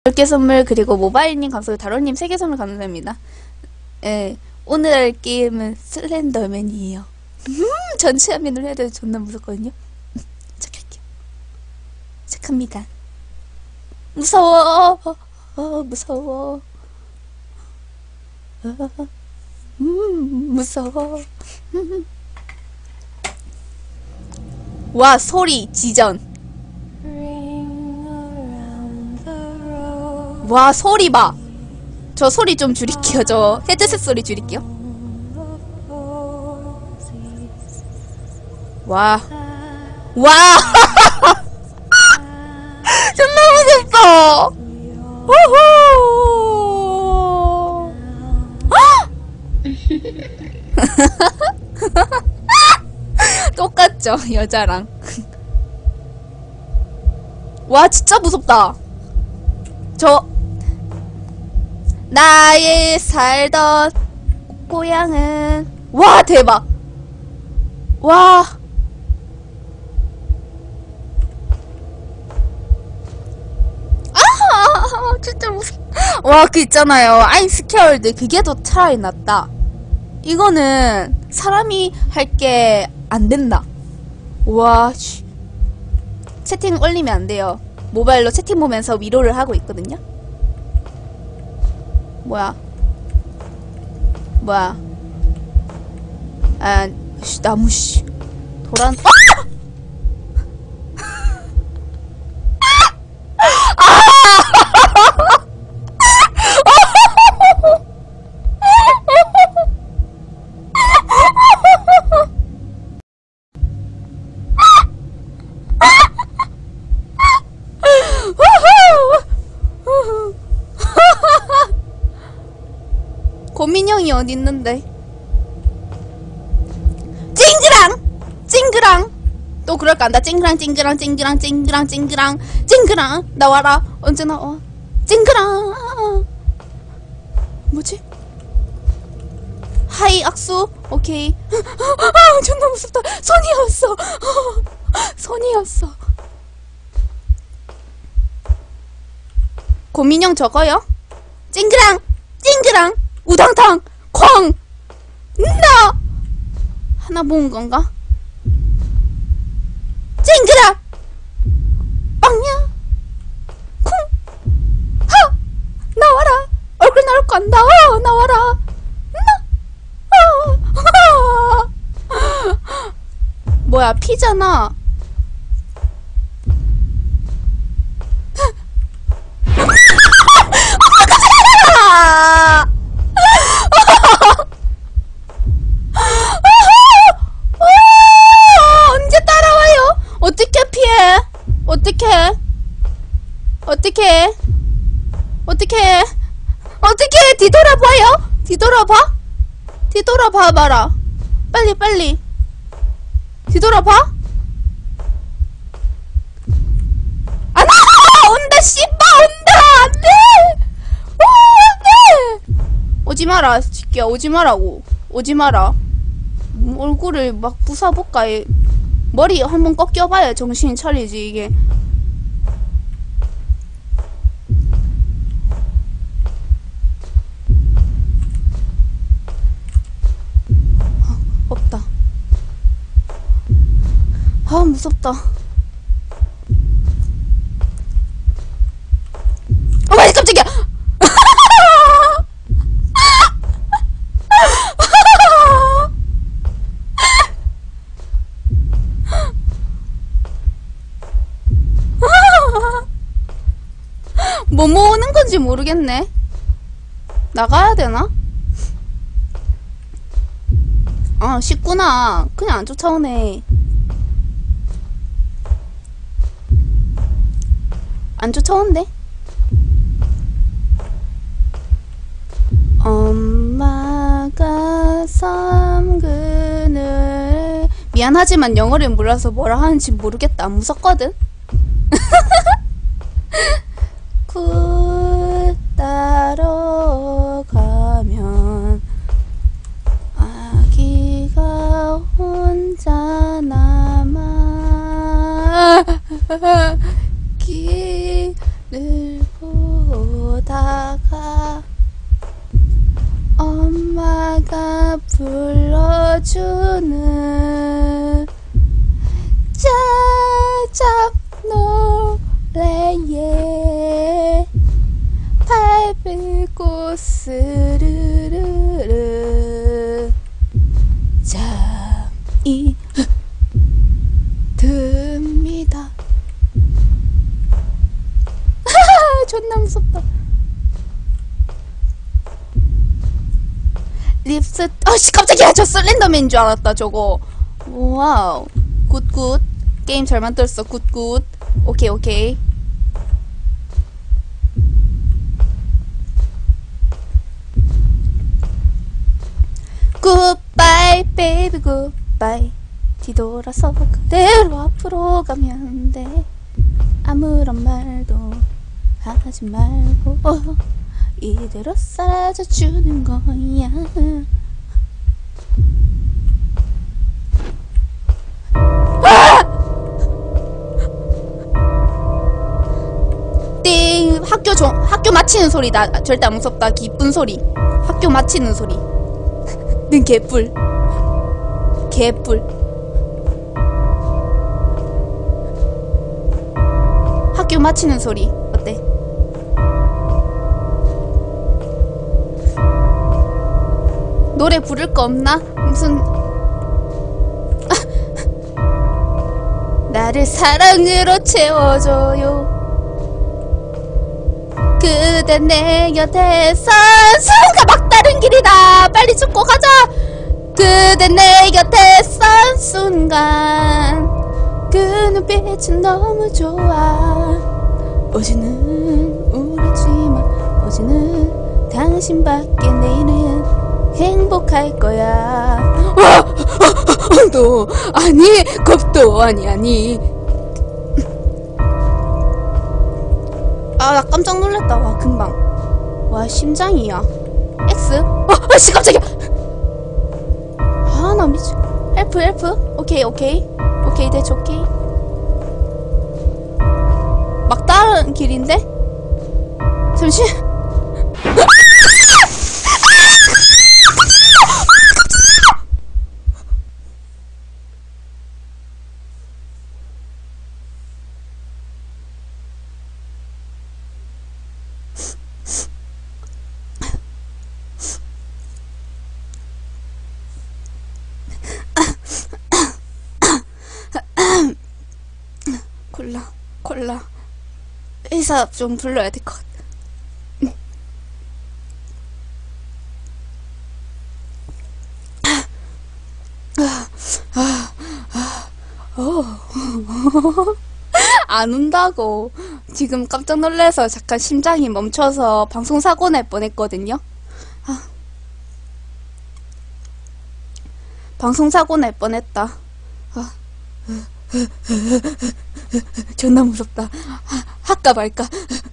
10개 선물 그리고 모바일님 감사합니다. 다로님 3개 선물 감사합니다. 예, 오늘 할 게임은 슬렌더맨이에요. 전체 화면으로 해야 돼도 존나 무섭거든요. 시작할게요. 시작합니다. 무서워. 무서워. 무서워. 와, 소리 지전. 와, 소리 봐. 저 소리 좀 줄일게요. 저 헤드셋 소리 줄일게요. 와. 와. 존나 무섭다. 우후. 똑같죠, 여자랑. 와, 진짜 무섭다. 나의 살던 고향은, 와, 대박. 와. 진짜 무섭. 와, 그 있잖아요, I'm scared. 그게 더 차라리 낫다. 이거는 사람이 할 게 안 된다. 와, 씨. 채팅 올리면 안 돼요. 모바일로 채팅 보면서 위로를 하고 있거든요. 뭐야? 아, 씨, 나무, 씨. 도란, 고민형이 어디 있는데? 찡그랑 또 그럴까? 나 찡그랑 나와라. 언제 나와? 찡그랑. 뭐지? 하이 악수. 오케이. 존나 무섭다. 손이었어. 고민형 저거요? 찡그랑 우당탕 쾅 나 하나 모은 건가? 찡그라 빵야 쿵 하 나와라. 얼굴 나올 거 안다. 나와라. 뭐야, 피잖아. 언제 따라와요? 어떻게 피해? 어떻게 뒤돌아봐 봐라. 빨리 뒤돌아봐. 안 와! 온다 씨발 온다. 안돼. 안돼. 오지 마라 새끼야. 오지 마라고. 오지 마라. 얼굴을 막 부숴볼까? 머리 한번 꺾여봐야 정신이 차리지 이게. 없다. 아, 무섭다. 어머니 깜짝이야. 뭐 모으는 건지 모르겠네. 나가야 되나? 아, 쉽구나. 그냥 안 쫓아오네. 안 쫓아온대. 엄마가 섬그늘. 미안하지만 영어를 몰라서 뭐라 하는지 모르겠다. 무섭거든. 굿 따러 가면 아기가 혼자 남아 길을 보고 보다가 엄마가 불러주는 짜잡 노래에 밟고 스르르르 잠이 듭니다. 존나 무섭다. 립스 어씨 깜짝이야. 저 슬렌더맨인 줄 알았다 저거. 와우 굿굿. 게임 잘 만들었어. 굿굿. 오케이 오케이. 굿바이 베이비 굿바이. 뒤돌아서 그대로 앞으로 가면 돼. 아무런 말도 하지 말고 이대로 사라져주는 거야. 띵. 학교 마치는 소리다. 절대 안 무섭다. 기쁜 소리. 학교 마치는 소리. 는 개뿔. 학교 마치는 소리 어때? 노래 부를 거 없나? 무슨 나를 사랑으로 채워줘요. 그대 내 곁에서 순간 막다른 길이다. 빨리 죽고 가자. 그대 내 곁에 선 순간 그 눈빛은 너무 좋아. 어제는 울었지만 어제는 당신밖에 내일은 행복할 거야. 너 아니 겁도 아니. 아 나 깜짝 놀랐다. 와 금방. 와 심장이야. X? 씨 깜짝이야. 아 나 미치. 헬프. 오케이 대체 오케이. 막다른 길인데? 잠시. 콜라. 의사 좀 불러야 될 것 같아. 안 운다고. 지금 깜짝 놀라서 잠깐 심장이 멈춰서 방송 사고 날 뻔했거든요. 방송 사고 날 뻔했다. 존나 무섭다. 할까 말까.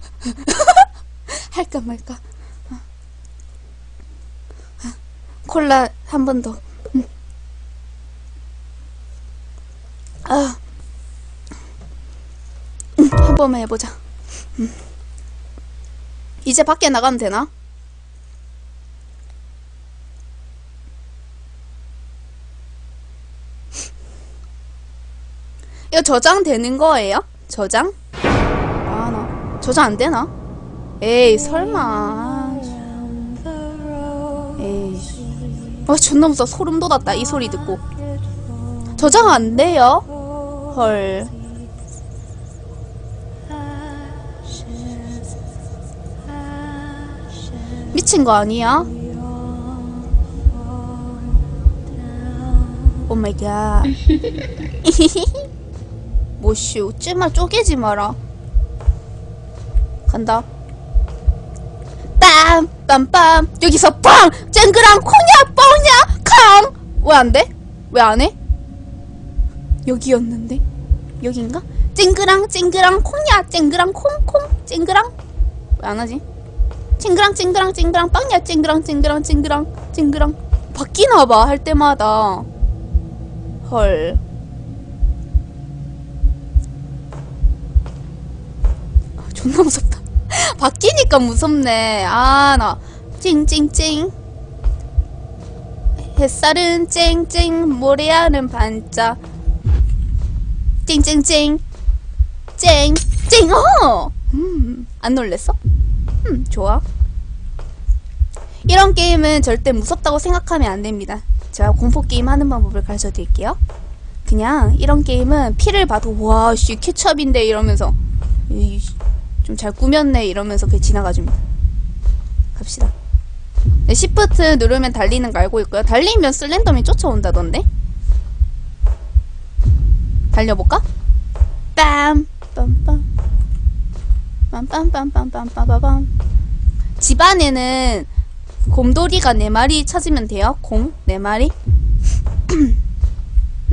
할까 말까. 콜라 한 번 더. 한 번만 해보자. 이제 밖에 나가면 되나? 이거 저장 되는 거예요? 저장? 아, 나 저장 안 되나? 에이, 설마. 에이. 존나 무서워. 소름 돋았다. 이 소리 듣고. 저장 안 돼요? 헐. 미친 거 아니야? 오 마이 갓. 뭐슈, ጭ말 쪼개지 마라. 간다. 빰빰빰. 여기서 빵! 쨍그랑 코냐 뻥냐 캉! 왜 안 돼? 왜 안 해? 여기였는데? 여긴가? 쨍그랑 콩냐 쨍그랑 콩콩 쨍그랑. 왜 안 하지? 쨍그랑 빵냐 쨍그랑 바뀌나봐 할 때마다. 헐. 존나 무섭다. 바뀌니까 무섭네. 아, 나 찡찡찡. 햇살은 쨍쨍, 모래알은 반짝. 찡찡찡. 쨍, 찡, 안 놀랬어? 좋아. 이런 게임은 절대 무섭다고 생각하면 안 됩니다. 제가 공포게임 하는 방법을 가르쳐 드릴게요. 그냥 이런 게임은 피를 봐도 와, 씨, 케첩인데 이러면서 좀 잘 꾸몄네 이러면서 그냥 지나가줍니다. 갑시다. 네, 시프트 누르면 달리는 거 알고 있고요. 달리면 슬렌더맨 쫓아온다던데? 달려볼까? 빰! 빰빰 빰빰빰빰빰빰빰. 집안에는 곰돌이가 4마리 찾으면 돼요. 곰 4마리. 응?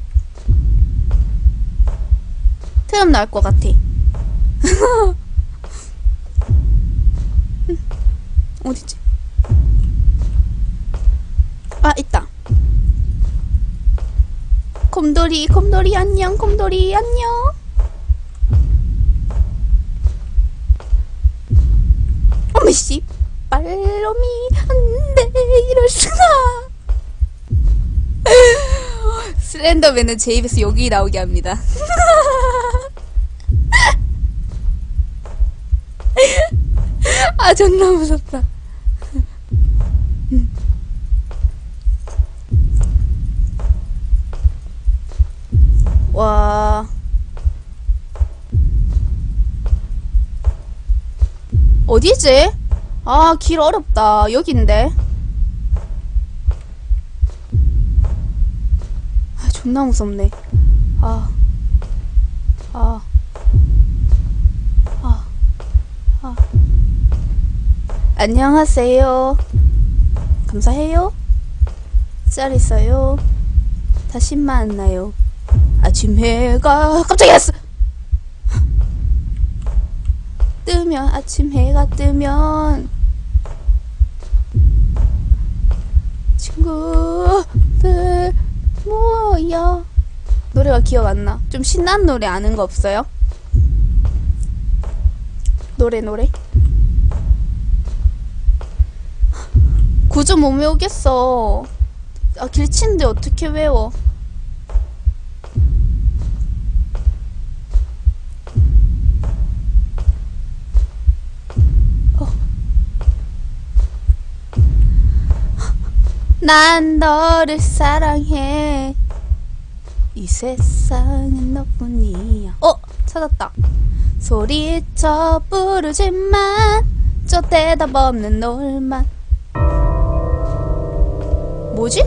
트럼 나올 것 같아. 어디지? 아, 있다. 곰돌이, 곰돌이 안녕, 곰돌이 안녕. 어메씨, 빨롬이 안돼, 이럴 수가. 슬렌더맨은 제 입에서 욕이 나오게 합니다. 아, 존나 무섭다. 와. 어디지? 아, 길 어렵다. 여긴데. 아, 존나 무섭네. 안녕하세요. 감사해요. 잘 있어요. 다시 만나요. 아침 해가 깜짝이야. 뜨면, 아침 해가 뜨면 친구들 모여. 노래가 기억 안 나. 좀 신나는 노래 아는 거 없어요? 노래. 구조 못 외우겠어. 아, 길치인데 어떻게 외워? 난 너를 사랑해. 이 세상은 너뿐이야. 찾았다. 소리쳐 부르지만 저 대답 없는 놀만. 뭐지?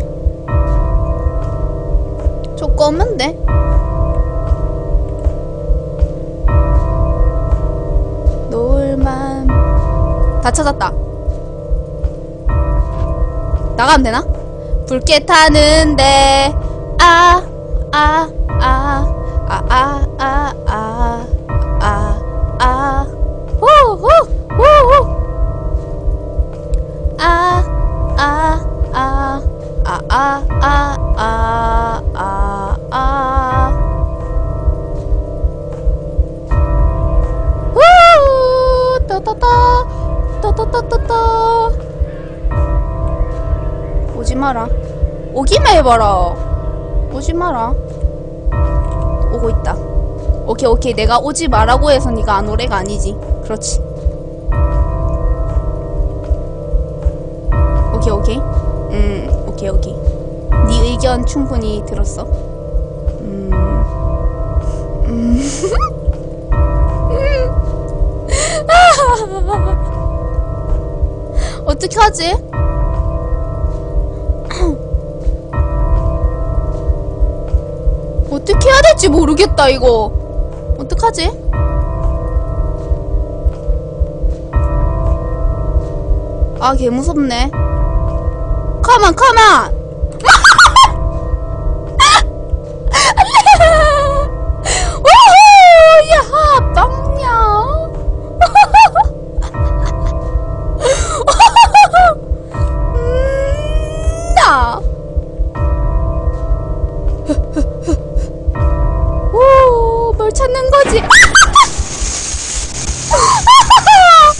저 검은데? 놀만. 다 찾았다. 나가면 되나? 붉게 타는데 오지마라. 오기만 해봐라. 오지마라. 오고 있다. 오케이. 내가 오지 마라고 해서 니가 안 오래가 아니지. 그렇지. 오케이. 오케이. 네 의견 충분히 들었어. 어떻게 하지? 어떻게 해야 될지 모르겠다, 이거. 어떡하지? 아, 개무섭네. 가만! 오호! 야하! 빵냐! 나! 오, 뭘 찾는 거지?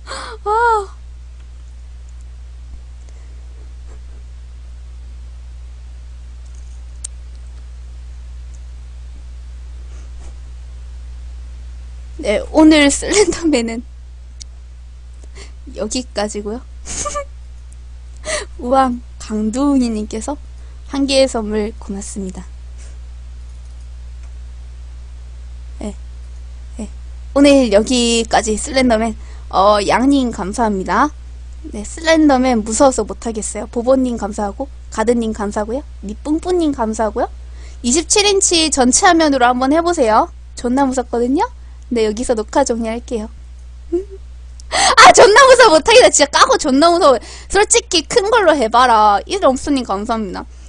아. 네, 오늘 슬렌더맨은 여기까지고요. 우왕 강두웅이님께서 한 개의 선물 고맙습니다. 네, 네. 오늘 여기까지 슬렌더맨. 양님 감사합니다. 네, 슬렌더맨 무서워서 못하겠어요. 보보님 감사하고, 가드님 감사하고요. 니뿡뿌님 감사하고요. 27인치 전체 화면으로 한번 해보세요. 존나 무섭거든요? 네, 여기서 녹화 종료할게요. 아, 존나 무서워 못하겠다. 진짜 까고 존나 무서워. 솔직히 큰 걸로 해봐라. 이rom수님 감사합니다.